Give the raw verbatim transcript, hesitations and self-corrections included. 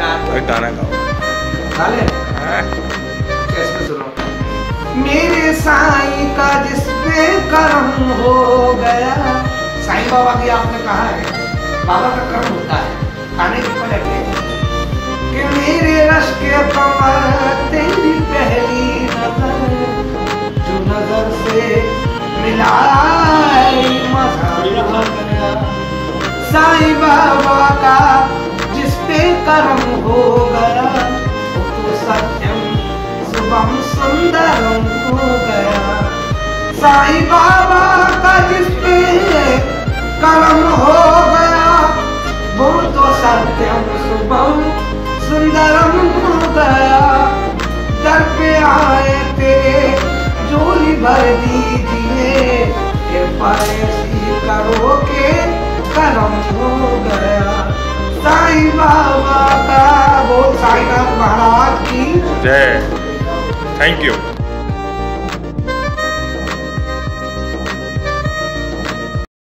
यार। गाना गाओ। गाले कैसे सुनो। मेरे साईं का जिस पे करम हो गया। साईं बाबा की आपने कहा है, बाबा का कर्म होता है खाने के पलट कि मेरे रश के कमर तेरी पहली नजर जो नजर से मिलाई मजा हो गया। साईं बाबा का जिस पे कर्म हो गया वो तो सत्यम शुभम सुंदरम हो गया। साईं बाबा का जिस पे कर्म हो गया वो तो सत्यम शुभम सुंदरम हो गया। दर पे आए तेरे झोली भर दीजिए कृपा ऐसी करो के करम हो गया। साईं बाबा का बोल साईनाथ महाराज की जय। Thank you.